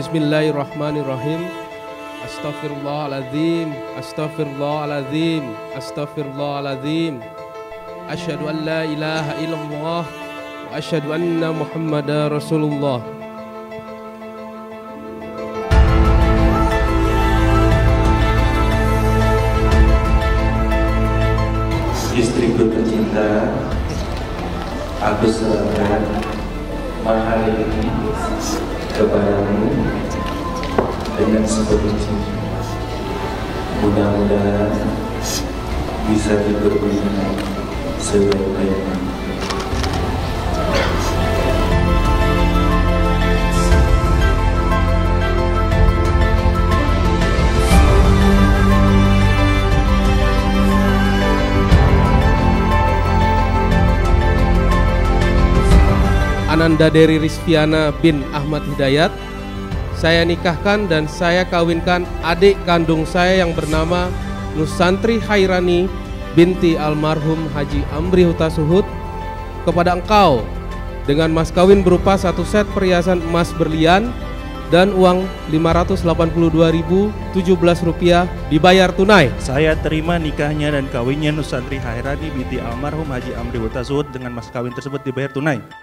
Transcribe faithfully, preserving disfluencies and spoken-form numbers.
Bismillahirrahmanirrahim. Astaghfirullahaladzim, astaghfirullahaladzim, astaghfirullahaladzim. Asyhadu an la ilaha illallah wa asyhadu anna Muhammadar Rasulullah. Istriku tercinta, aku serahkan mahar ini kepadamu dengan sepenuh cinta. Mudah-mudahan bisa dipergunakan sebaik-baiknya. Ananda Dery Rizviana bin Ahmad Hidayat, saya nikahkan dan saya kawinkan adik kandung saya yang bernama Nusantri Hairani binti almarhum Haji Amri Hutasuhud kepada engkau dengan mas kawin berupa satu set perhiasan emas berlian dan uang lima ratus delapan puluh dua ribu tujuh belas rupiah dibayar tunai. Saya terima nikahnya dan kawinnya Nusantri Hairani binti almarhum Haji Amri Hutasuhud dengan mas kawin tersebut dibayar tunai.